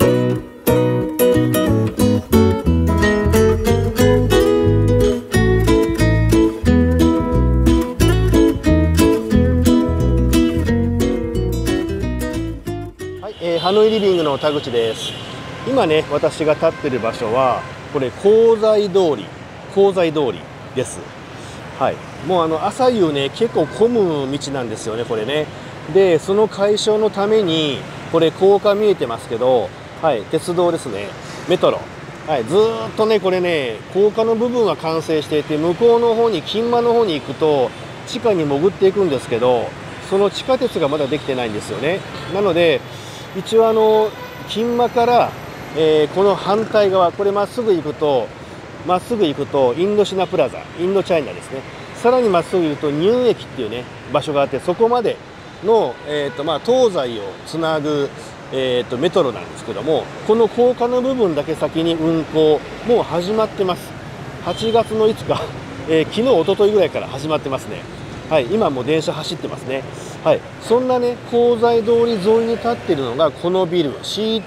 ハノイリビングの田口です。今ね、私が立ってる場所はこれ香西通りです。はい、もう朝夕ね結構混む道なんですよね、これね。でその解消のためにこれ高架見えてますけど、はい、鉄道ですね、メトロ、はい、ずーっとねこれね高架の部分は完成していて、向こうの方に金馬の方に行くと地下に潜っていくんですけど、その地下鉄がまだできてないんですよね。なので一応金馬から、この反対側、これまっすぐ行くとインドシナプラザ、インドチャイナですね。さらにまっすぐ行くとニュー駅っていうね場所があって、そこまでの、東西をつなぐ、メトロなんですけども、この高架の部分だけ先に運行もう始まってます。8月の5日、昨日一昨日ぐらいから始まってますね。はい、今も電車走ってますね。はい、そんなね香西通り沿いに立っているのがこのビル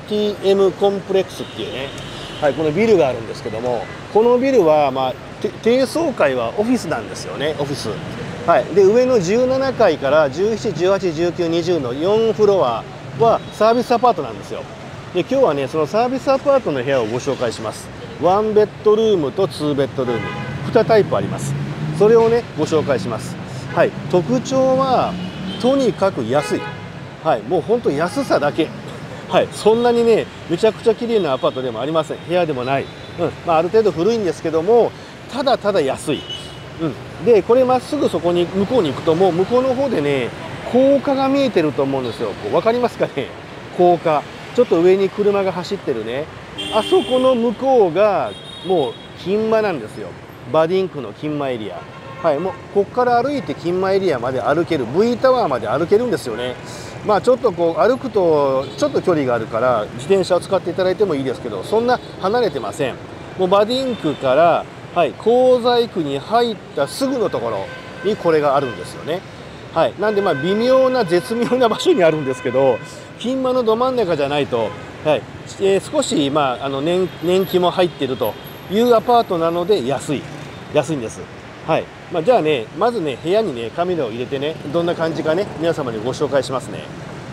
CTM コンプレックスっていうね、はい、このビルがあるんですけども、このビルは低層階はオフィスなんですよね、オフィス。はい、で上の17階から17、18、19、20の4フロアはサービスアパートなんですよ。で今日はねそのサービスアパートの部屋をご紹介します。1ベッドルームと2ベッドルーム2タイプあります。それをねご紹介します。はい、特徴はとにかく安い。はい、もう本当安さだけ。はい、そんなにねめちゃくちゃ綺麗なアパートでもありません。部屋でもない。ある程度古いんですけども、ただただ安い。でこれまっすぐそこに向こうに行くと、もう向こうの方でね高架が見えてると思うんですよ。分かりますかね、高架。ちょっと上に車が走ってるね、あそこの向こうがもう金馬なんですよ。バディンクの金馬エリア。はい、もうここから歩いて金馬エリアまで歩ける、 V タワーまで歩けるんですよね。ちょっとこう歩くとちょっと距離があるから自転車を使っていただいてもいいですけど、そんな離れてません。もうバディンクから、はい、香西区に入ったすぐのところにこれがあるんですよね。はい、なんで微妙な絶妙な場所にあるんですけど、金馬のど真ん中じゃないと、はい、少し年季も入っているというアパートなので安いんです。はい、じゃあね、まずね部屋にねカメラを入れてね、どんな感じかね皆様にご紹介しますね。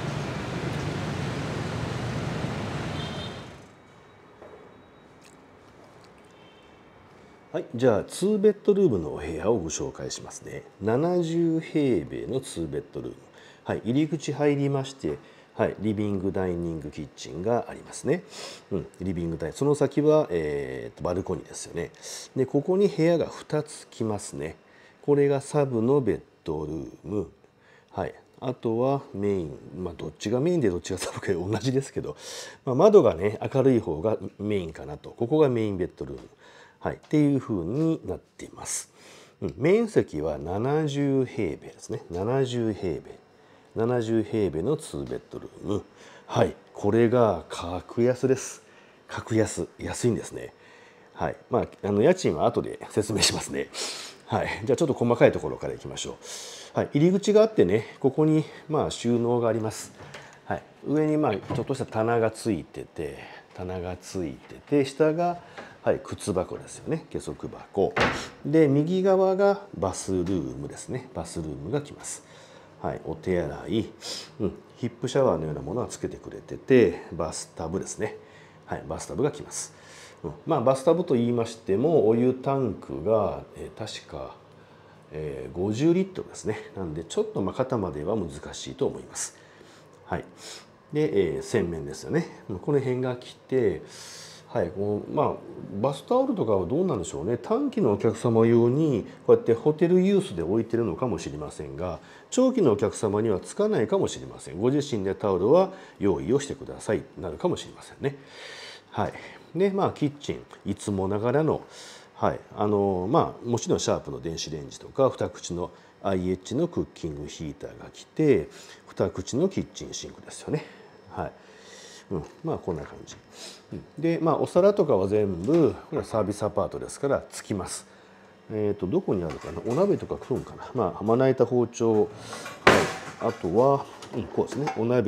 はい、じゃあ2ベッドルームのお部屋をご紹介しますね。70平米の2ベッドルーム。はい、入り口入りまして、はい、リビングダイニングキッチンがありますね。リビングダイニング、その先は、バルコニーですよね。でここに部屋が2つ来ますね。これがサブのベッドルーム。はい、あとはメイン、どっちがメインでどっちがサブか同じですけど、窓がね明るい方がメインかなと。ここがメインベッドルーム。はい、っていう風になっています。面積は70平米ですね。70平米の2ベッドルーム。はい、これが格安です。安いんですね。はい、家賃は後で説明しますね。はい、じゃあちょっと細かいところからいきましょう。はい、入り口があってね、ここに収納があります。はい、上にちょっとした棚がついてて、下が靴箱ですよね、下足箱で、右側がバスルームですね。バスルームが来ます。はい、お手洗い、ヒップシャワーのようなものはつけてくれてて、バスタブですね。はい、バスタブが来ます。バスタブと言いましてもお湯タンクが、確か、50リットルですね。なんでちょっと肩までは難しいと思います。はい、で、洗面ですよね。この辺が来て、はい、バスタオルとかはどうなんでしょうね。短期のお客様用にこうやってホテルユースで置いてるのかもしれませんが、長期のお客様にはつかないかもしれません。ご自身でタオルは用意をしてくださいとなるかもしれませんね。はい、でキッチンいつもながらの、はい、もちろんシャープの電子レンジとか2口の IH のクッキングヒーターが来て、2口のキッチンシンクですよね。はい、こんな感じで、お皿とかは全部これはサービスアパートですからつきます。どこにあるかな、お鍋とか来るんかな。まな板、包丁、はい、あとは、こうですね、お鍋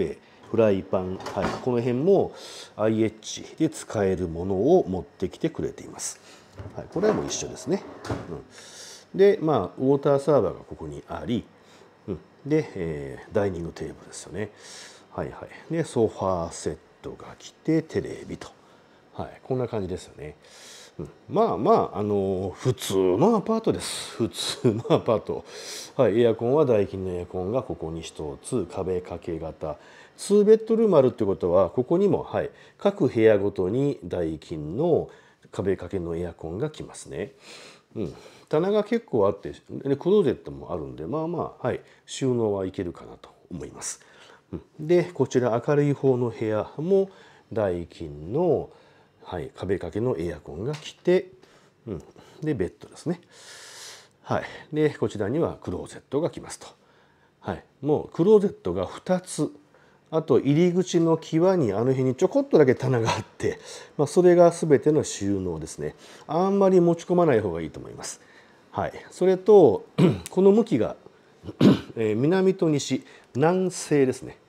フライパン、はい、この辺も IH で使えるものを持ってきてくれています。はい、これはもう一緒ですね。で、まあウォーターサーバーがここにあり、で、ダイニングテーブルですよね。はいはい。で、ソファーセットが来て、テレビと。はい、こんな感じですよね。まあまあ、普通のアパートです。普通のアパート。はい、エアコンはダイキンのエアコンがここに1つ、壁掛け型。2ベッドルームあるってことは、ここにも、はい、各部屋ごとにダイキンの壁掛けのエアコンが来ますね。棚が結構あって、クローゼットもあるんで、まあまあ、はい、収納はいけるかなと思います。で、こちら明るい方の部屋もダイキンの、はい、壁掛けのエアコンが来て、でベッドですね。はい、でこちらにはクローゼットが来ますと。はい、もうクローゼットが2つ、あと入り口の際にあの辺にちょこっとだけ棚があって、それが全ての収納ですね。あんまり持ち込まない方がいいと思います。はい、それとこの向きが南と西、南西ですね。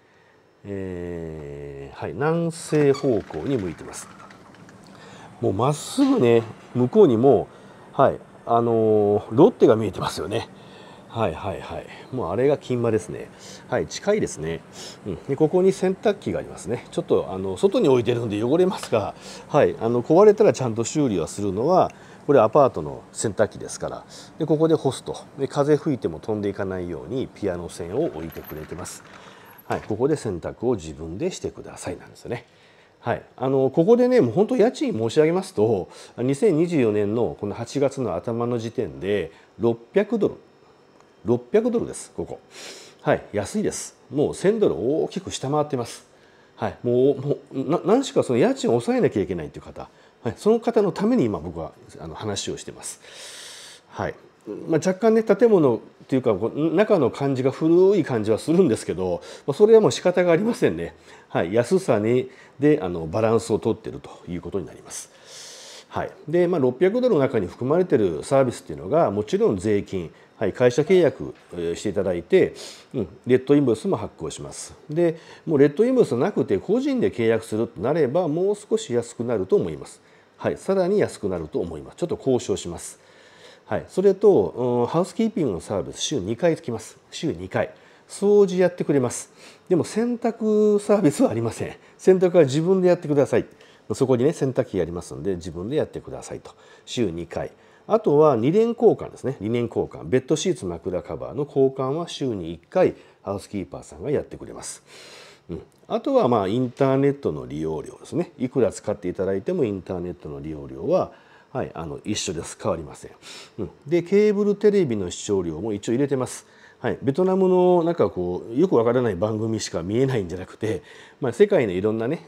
はい、南西方向に向いてます。もうまっすぐね、向こうにも、はい、ロッテが見えてますよね。はいはいはい。もうあれが金馬ですね。はい、近いですね。でここに洗濯機がありますね。ちょっと外に置いてるので汚れますが、はい、壊れたらちゃんと修理はするのは、これアパートの洗濯機ですから。でここで干すと。で風吹いても飛んでいかないようにピアノ線を置いてくれてます。はい、ここで洗濯を自分でしてくださいなんですよね。はい、ここでね、もう本当家賃申し上げますと、2024年のこの8月の頭の時点で600ドル、600ドルです、ここ。はい、安いです。もう1000ドル大きく下回ってます。はい、もう何しかその家賃を抑えなきゃいけないという方、はい、その方のために今僕は話をしてます。はい。若干ね、建物というか中の感じが古い感じはするんですけど、それはもう仕方がありませんね。はい、安さにでバランスをとっているということになります。はい、で、600ドルの中に含まれているサービスっていうのがもちろん税金、はい、会社契約していただいて、レッドインボイスも発行します。でもうレッドインボイスなくて個人で契約するとなればもう少し安くなると思います。はい、さらに安くなると思います。ちょっと交渉します。はい、それとハウスキーピングのサービス週2回つきます。週2回掃除やってくれます。でも洗濯サービスはありません。洗濯は自分でやってください。そこにね洗濯機がありますので自分でやってくださいと。週2回。あとは2年交換ですね。2年交換。ベッドシーツ枕カバーの交換は週に1回ハウスキーパーさんがやってくれます。あとはインターネットの利用料ですね。いくら使っていただいてもインターネットの利用料ははい、一緒です。変わりません。で、ケーブルテレビの視聴料も一応入れてます。はい、ベトナムのなんかこうよくわからない番組しか見えないんじゃなくて、世界のいろんなね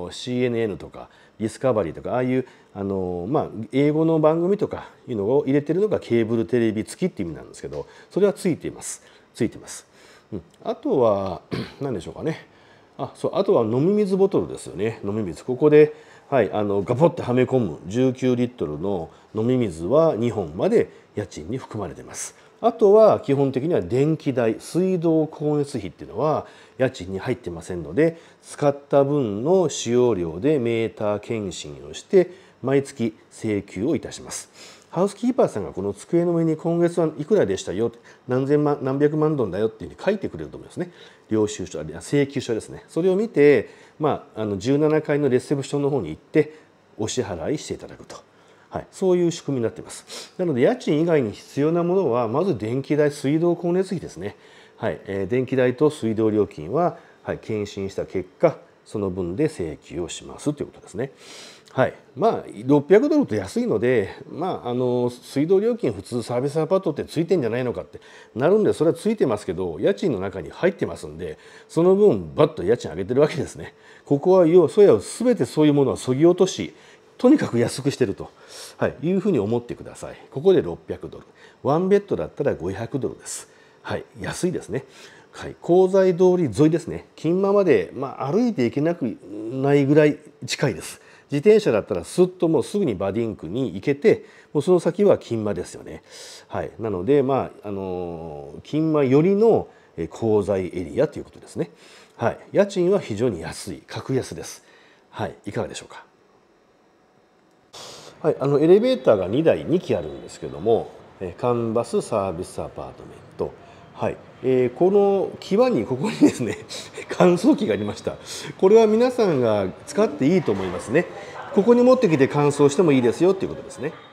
CNN とかディスカバリーとかああいう英語の番組とかいうのを入れてるのがケーブルテレビ付きっていう意味なんですけど、それはついています。ついてます。あとは何でしょうかね。あとは飲み水ボトルですよね。飲み水ここではい、ガポッてはめ込む19リットルの飲み水は2本まで家賃に含まれています。あとは基本的には電気代、水道光熱費っていうのは家賃に入ってませんので、使った分の使用量でメーター検診をして毎月請求をいたします。ハウスキーパーさんがこの机の上に今月はいくらでしたよ、何千万何百万ドンだよっていうふうに書いてくれると思いますね。領収書、請求書ですね。それを見て、17階のレセプションの方に行ってお支払いしていただくと、はい、そういう仕組みになっています。なので家賃以外に必要なものはまず電気代、水道光熱費ですね。はい、電気代と水道料金は、はい、検診した結果その分で請求をしますということですね。はい、600ドルと安いので、水道料金普通サービスアパートってついてんじゃないのかってなるんで、それはついてますけど家賃の中に入ってますんで、その分バッと家賃上げてるわけですね。ここは全てそういうものは削ぎ落とし、とにかく安くしてると、いうふうに思ってください。ここで600ドル、ワンベッドだったら500ドルです。はい、安いですね。はい、香西通り沿いですね。金馬まで、歩いていけなくないぐらい近いです。自転車だったらスッともうすぐにバディンクに行けて、もうその先は金馬ですよね。はい、なので金馬寄りの香西エリアということですね。 はい、家賃は非常に安い、格安です。はい、いかがでしょうか。はい、エレベーターが2台2基あるんですけども、カンバスサービスアパートメント、はい、この際にここにですね乾燥機がありました。これは皆さんが使っていいと思いますね。ここに持ってきて乾燥してもいいですよっていうことですね。